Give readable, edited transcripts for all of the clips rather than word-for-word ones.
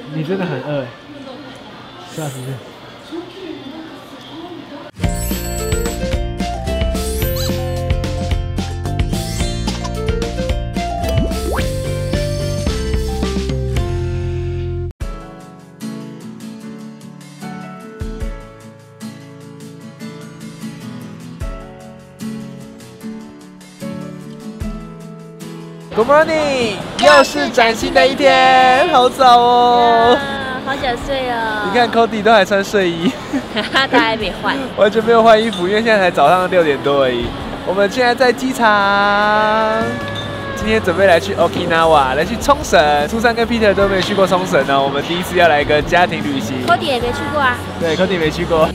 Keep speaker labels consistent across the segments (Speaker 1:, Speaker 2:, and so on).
Speaker 1: 你真的很饿哎，吓死人！Good morning， 又是崭新的一天，好早哦。
Speaker 2: 好想睡哦。
Speaker 1: 你看 Cody 都还穿睡衣，
Speaker 2: 他还没换，
Speaker 1: 完全没有换衣服，因为现在才早上6点多而已。我们现在在机场，今天准备来去 Okinawa， 来去冲绳。苏珊跟 Peter 都没有去过冲绳呢，我们第一次要来一个家庭旅行。
Speaker 2: Cody 也没去过啊。
Speaker 1: 对 ，Cody 没去过。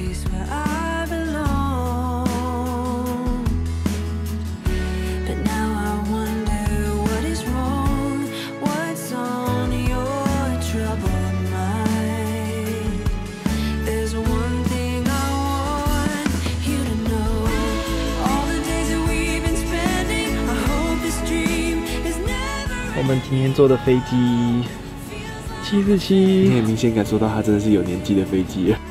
Speaker 1: 我们今天坐的飞机747，你很明显感受到它真的是有年纪的飞机了。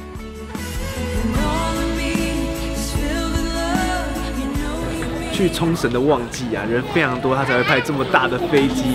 Speaker 1: 去冲绳的旺季啊，人非常多，他才会派这么大的飞机。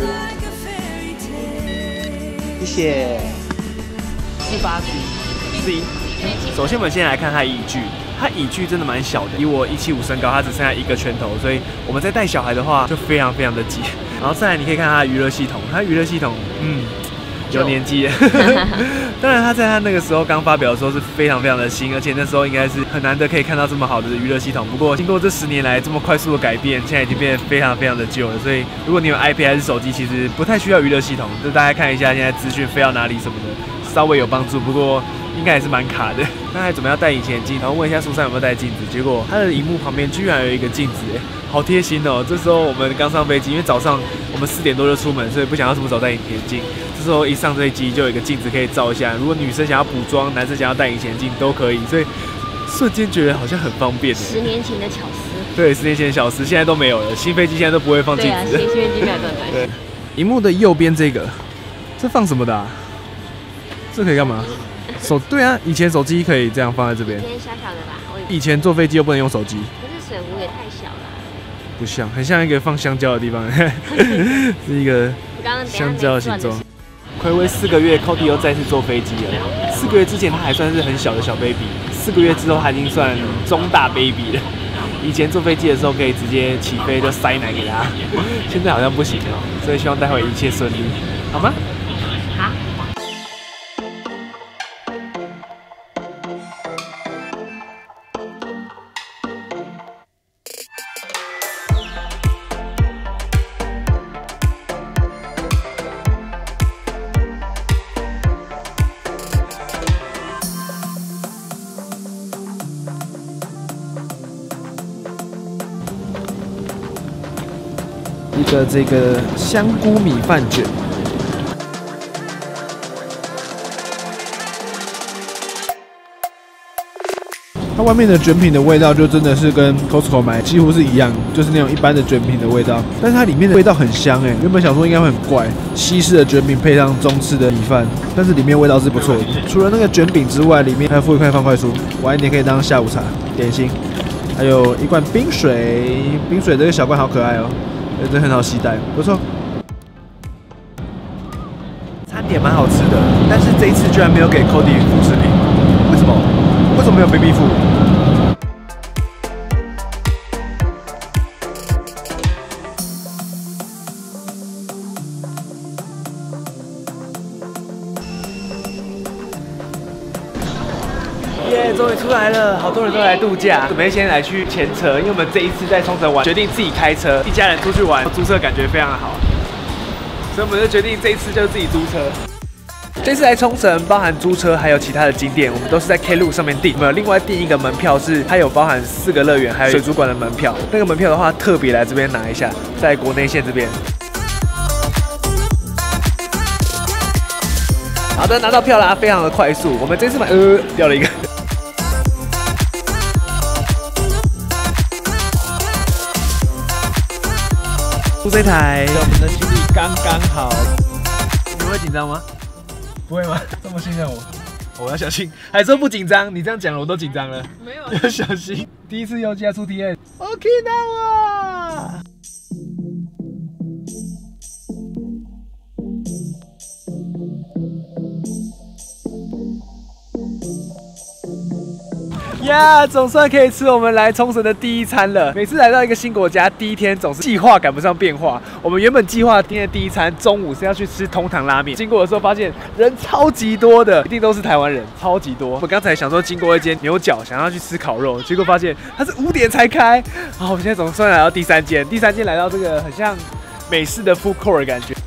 Speaker 1: 谢谢。480C。首先，我们先来看它椅距。它椅距真的蛮小的，以我175身高，它只剩下1个拳头，所以我们在带小孩的话就非常的挤。然后再来，你可以看它的娱乐系统，它娱乐系统，有年纪。当然，它在它那个时候刚发表的时候是非常的新，而且那时候应该是很难得可以看到这么好的娱乐系统。不过，经过这10年来这么快速的改变，现在已经变得非常的旧了。所以，如果你有 iPad 还是手机，其实不太需要娱乐系统。就大家看一下现在资讯飞到哪里什么的，稍微有帮助。不过，应该也是蛮卡的。那还准备要戴隐形眼镜，然后问一下苏珊有没有带镜子，结果它的荧幕旁边居然有一个镜子，好贴心哦。这时候我们刚上飞机，因为早上我们4点多就出门，所以不想要这么早戴隐形眼镜。这时候一上飞机就有一个镜子可以照一下，如果女生想要补妆，男生想要戴隐形眼镜都可以，所以瞬间觉得好像很方便。
Speaker 2: 10年前的巧思。
Speaker 1: 对，10年前的巧思现在都没有了，新飞机现在都不会放镜子。
Speaker 2: 对啊，新飞机没有这种东西。
Speaker 1: 对，荧幕的右边这个，这放什么的啊？这可以干嘛？对啊，以前手机可以这样放在这边。
Speaker 2: 今天小小的吧，
Speaker 1: 以前坐飞机又不能用手机。
Speaker 2: 可是水壶也太小了。
Speaker 1: 不像，很像一个放香蕉的地方，是一个香蕉的形状。睽违4个月 ，Cody 又再次坐飞机了。4个月之前他还算是很小的小 baby，4个月之后他已经算中大 baby 了。以前坐飞机的时候可以直接起飞就塞奶给他，现在好像不行了，所以希望待会一切顺利，好吗？
Speaker 2: 好。
Speaker 1: 一个这个香菇米饭卷，它外面的卷品的味道就真的是跟 Costco 买几乎是一样，就是那种一般的卷品的味道，但是它里面的味道很香哎，原本想说应该会很怪，西式的卷饼配上中式的米饭，但是里面味道是不错的。除了那个卷饼之外，里面还有附一块方块酥，晚一点可以当下午茶点心，还有一罐冰水，冰水这个小罐好可爱哦。这很好携带，不错。餐点蛮好吃的，但是这一次居然没有给 Cody 副食品，为什么？为什么没有 baby food？耶，终于出来了，好多人都来度假，准备先来去牵车，因为我们这一次在冲绳玩，决定自己开车，一家人出去玩，租车感觉非常好，所以我们就决定这一次就自己租车。这次来冲绳，包含租车还有其他的景点，我们都是在 Klook 上面订。我们有另外订一个门票，是它有包含4个乐园，还有水族馆的门票。那个门票的话，特别来这边拿一下，在国内线这边。好的，拿到票啦，非常的快速。我们这次买，掉了一个。租这台，我们的行李刚刚好。你会紧张吗？ 不会吗？这么信任我，我要小心。还说不紧张，你这样讲了我都紧张了。没有，要小心。第一次用加速体验 ，Okinawa。呀，总算可以吃我们来冲绳的第一餐了。每次来到一个新国家，第一天总是计划赶不上变化。我们原本计划今天的第一餐中午是要去吃通堂拉面，经过的时候发现人超级多的，一定都是台湾人，超级多。我刚才想说经过一间牛角，想要去吃烤肉，结果发现它是5点才开。好，我们现在总算来到第三间来到这个很像美式的 food court 的感觉。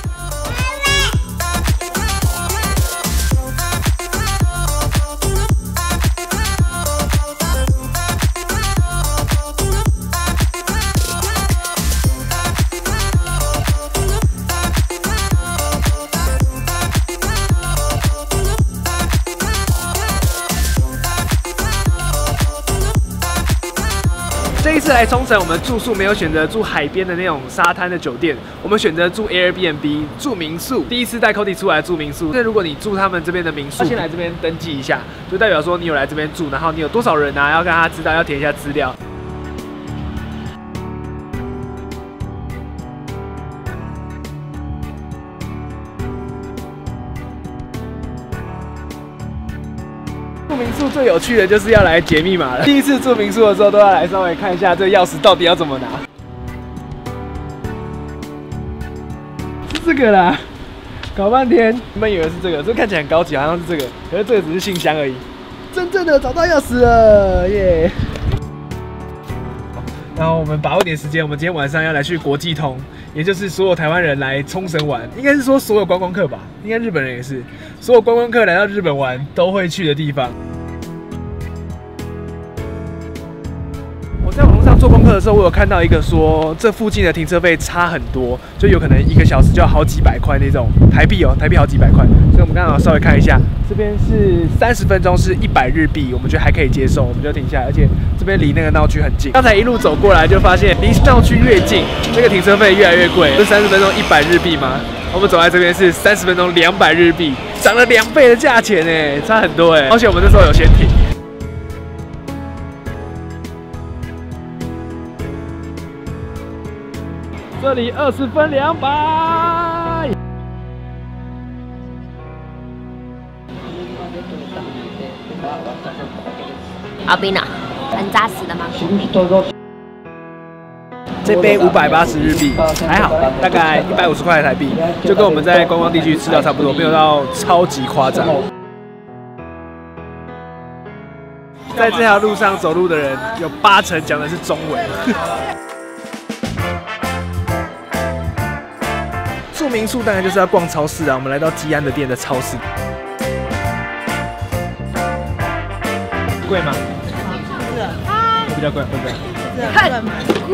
Speaker 1: 这一次来冲绳，我们住宿没有选择住海边的那种沙滩的酒店，我们选择住 Airbnb 住民宿。第一次带 Cody 出来住民宿，那如果你住他们这边的民宿，先来这边登记一下，就代表说你有来这边住，然后你有多少人啊，要让他知道，要填一下资料。住民宿最有趣的就是要来解密码了。第一次住民宿的时候，都要来稍微看一下这钥匙到底要怎么拿。是这个啦，搞半天，你们以为是这个，这看起来很高级，好像是这个，可是这个只是信箱而已。真正的找到钥匙了，耶！然后我们把握点时间，我们今天晚上要来去国际通，也就是所有台湾人来冲绳玩，应该是说所有观光客吧，应该日本人也是，所有观光客来到日本玩都会去的地方。我在网络上做功课的时候，我有看到一个说，这附近的停车费差很多，就有可能1个小时就要好几百块那种台币哦，台币好几百块。所以我们刚好稍微看一下，这边是30分钟是100日币，我们觉得还可以接受，我们就停下来，而且这边离那个闹区很近。刚才一路走过来就发现，离闹区越近，这个停车费越来越贵。这30分钟100日币吗？我们走在这边是30分钟200日币，涨了2倍的价钱哎，差很多哎。而且我们那时候有先停。这里20分200。
Speaker 2: 阿冰啊，很扎实的吗？
Speaker 1: 这杯580日币，还好，大概150块台币，就跟我们在观光地区吃到差不多，没有到超级夸张。在这条路上走路的人，有80%讲的是中文。住民宿当然就是要逛超市啊，我们来到基安的店的超市。贵吗？是比较贵，会不会？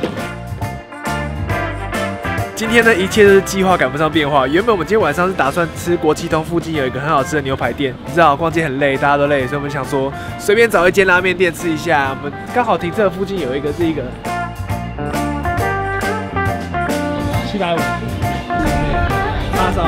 Speaker 1: 今天的一切都是计划赶不上变化。原本我们今天晚上是打算吃国际通附近有一个很好吃的牛排店，你知道逛街很累，大家都累，所以我们想说随便找一间拉面店吃一下。我们刚好停车附近有一个是一个750，叉烧。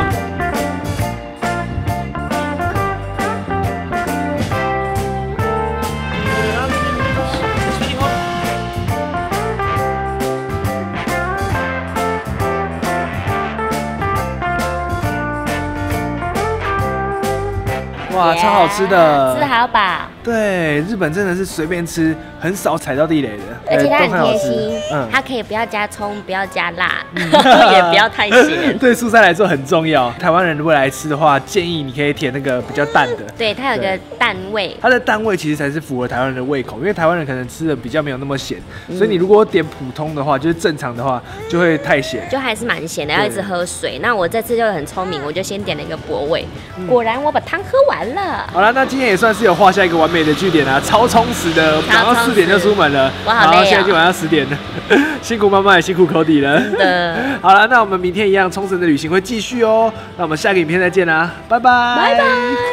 Speaker 1: 哇，超好吃的，
Speaker 2: 吃好饱。
Speaker 1: 对，日本真的是随便吃，很少踩到地雷的，
Speaker 2: 而且它很贴心，它可以不要加葱，不要加辣，也不要太咸。
Speaker 1: 对蔬菜来说很重要。台湾人如果来吃的话，建议你可以填那个比较淡的。
Speaker 2: 对，它有个淡味，
Speaker 1: 它的淡味其实才是符合台湾人的胃口，因为台湾人可能吃的比较没有那么咸，所以你如果点普通的话，就是正常的话，就会太咸，
Speaker 2: 就还是蛮咸的，要一直喝水。那我这次就很聪明，我就先点了一个博味，果然我把汤喝完了。
Speaker 1: 好了，那今天也算是有画下一个完美的句点啊，超充实的，早上4点就出门了，
Speaker 2: 我好累哦，
Speaker 1: 现在就晚上10点了，辛苦妈妈也辛苦 Cody 了。好了，那我们明天一样，冲绳的旅行会继续哦。那我们下个影片再见啦，拜拜，拜拜。